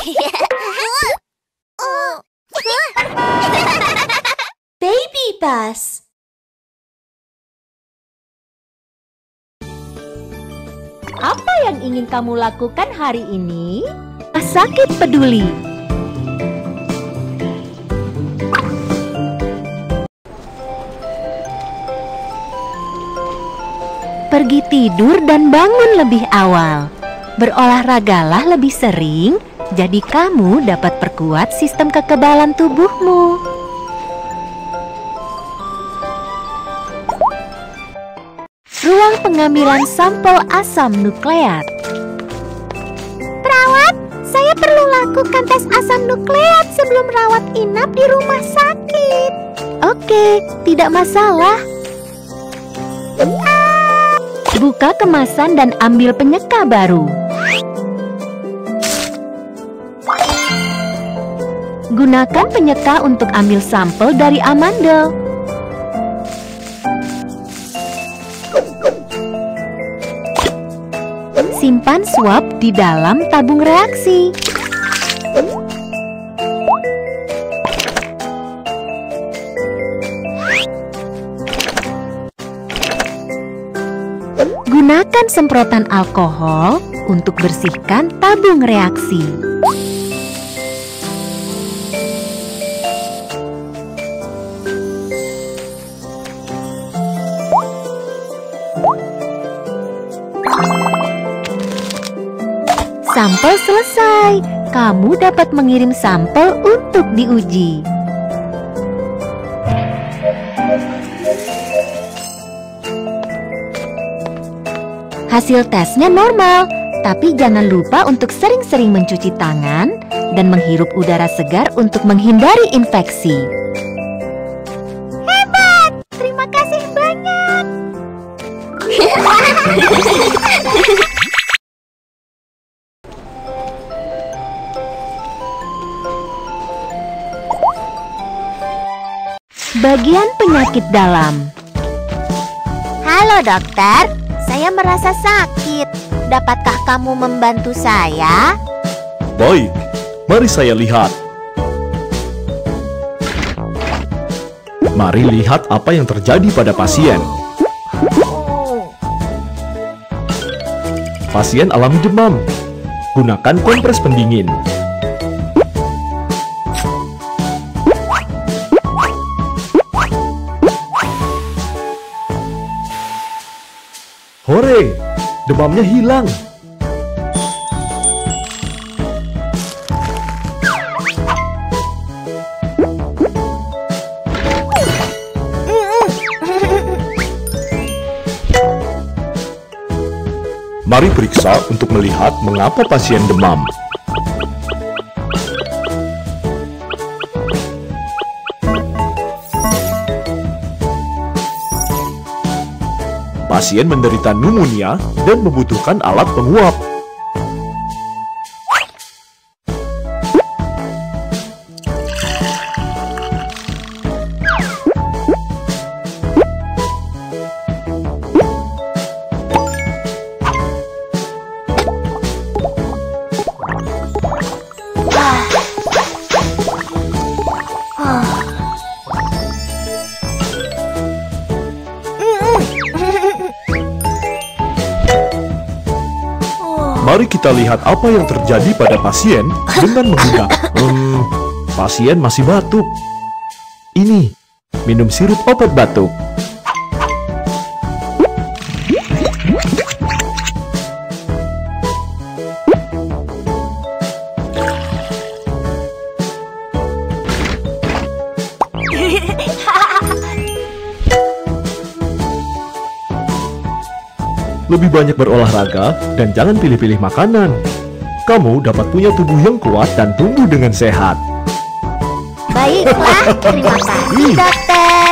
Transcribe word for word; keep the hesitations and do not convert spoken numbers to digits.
Baby bus. Apa yang ingin kamu lakukan hari ini? Sakit peduli. Pergi tidur dan bangun lebih awal. Berolahragalah lebih sering, jadi kamu dapat perkuat sistem kekebalan tubuhmu. Ruang pengambilan sampel asam nukleat. Perawat, saya perlu lakukan tes asam nukleat sebelum rawat inap di rumah sakit. Oke, tidak masalah. Buka kemasan dan ambil penyeka baru. Gunakan penyeka untuk ambil sampel dari amandel. Simpan swab di dalam tabung reaksi. Gunakan semprotan alkohol untuk bersihkan tabung reaksi. Sampel selesai. Kamu dapat mengirim sampel untuk diuji. Hasil tesnya normal, tapi jangan lupa untuk sering-sering mencuci tangan dan menghirup udara segar untuk menghindari infeksi. Hebat! Terima kasih banyak. Bagian penyakit dalam. Halo dokter, saya merasa sakit. Dapatkah kamu membantu saya? Baik, mari saya lihat. Mari lihat apa yang terjadi pada pasien. Pasien alami demam. Gunakan kompres pendingin. Hore, demamnya hilang. Mari periksa untuk melihat mengapa pasien demam. Pasien menderita pneumonia dan membutuhkan alat penguap. Mari kita lihat apa yang terjadi pada pasien dengan menggunakan... Hmm, pasien masih batuk. Ini, minum sirup obat batuk. Lebih banyak berolahraga dan jangan pilih-pilih makanan. Kamu dapat punya tubuh yang kuat dan tumbuh dengan sehat. Baiklah, terima kasih dokter.